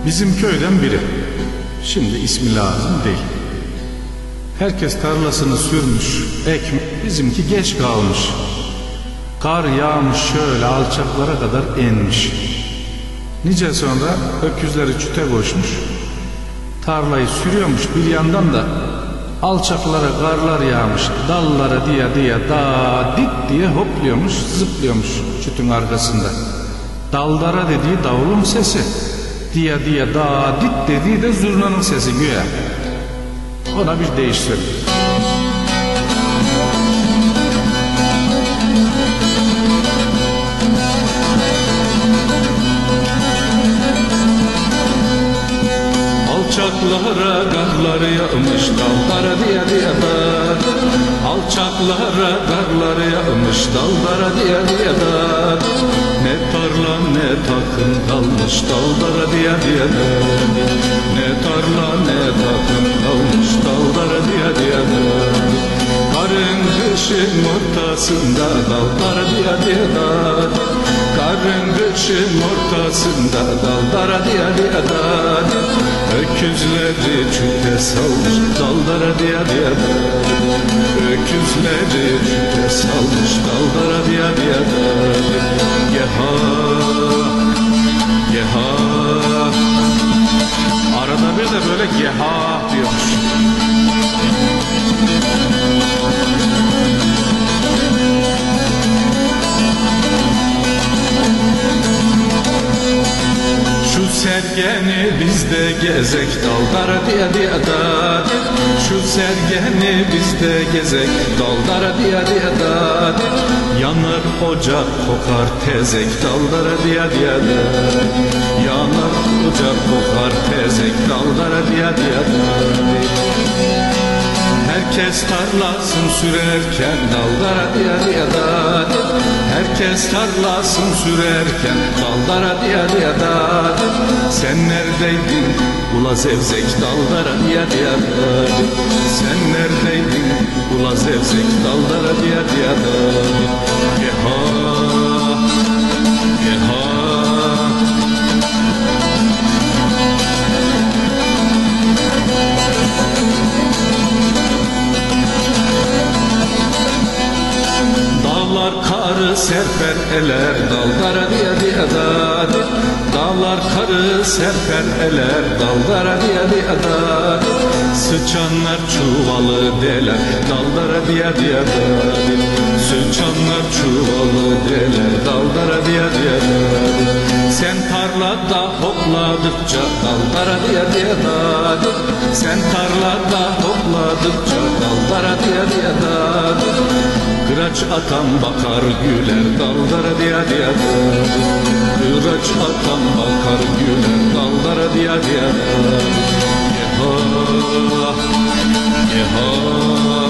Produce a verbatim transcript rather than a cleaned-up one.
Bizim köyden biri. Şimdi ismi lazım değil. Herkes tarlasını sürmüş, ekmiş. Bizimki geç kalmış. Kar yağmış, şöyle alçaklara kadar inmiş. Nice sonra öküzleri çüte koşmuş. Tarlayı sürüyormuş, bir yandan da alçaklara karlar yağmış. Dallara diye diye da dit diye hopluyormuş, zıplıyormuş çütün arkasında. Daldara dediği davulun sesi, diye diye da dit dediği de zurnanın sesi güya. Ona bir değiş söyle. Alçaklara karlar yağmış, daldara diye diye da. Alçaklara karlar yağmış, daldara diye diye da. Ne tarla ne takım kalmış, daldara diye diye da. Ne tarla ne takım kalmış, daldara diye diye da. Karın kışın ortasında, daldara diye diye da. Karın kışın ortasında, daldara diye diye da. Öküzleri çüte salmış, daldara diye diye da. Öküzleri çüte salmış, daldara diye diye da. Yeha, yeha. Arada bir de böyle yeha diyormuş. Sergeni bizde gezek, daldara diye diye da. Şu sergeni bizde gezek, daldara diye diye da. Yanar ocak kokar tezek, daldara diye diye da. Yanar ocak kokar tezek, daldara diye diye da. Herkes tarlasın sürerken, daldara diye diye da. Herkes tarlasın sürerken, daldara diye diye da. Sen neredeydin ula zevzek, daldara diye diye da. Sen neredeydin ula zevzek, daldara diye diye da. Yeha, yeha. Dağlar karı serper eler, daldara diye diye da. Dağlar karı serper eler, daldara diye diye da. Sıçanlar çuvalı deler, daldara diye diye da. Sıçanlar çuvalı deler, daldara diye diye da. Sen tarlada hopladıkça, daldara diye diye da. Sen tarlada hopladıkça, daldara diye diye da. Kıraç atan bakar güler, daldara diye diye da. Kıraç atan bakar güler, daldara diye diye da. Yeha, yeha.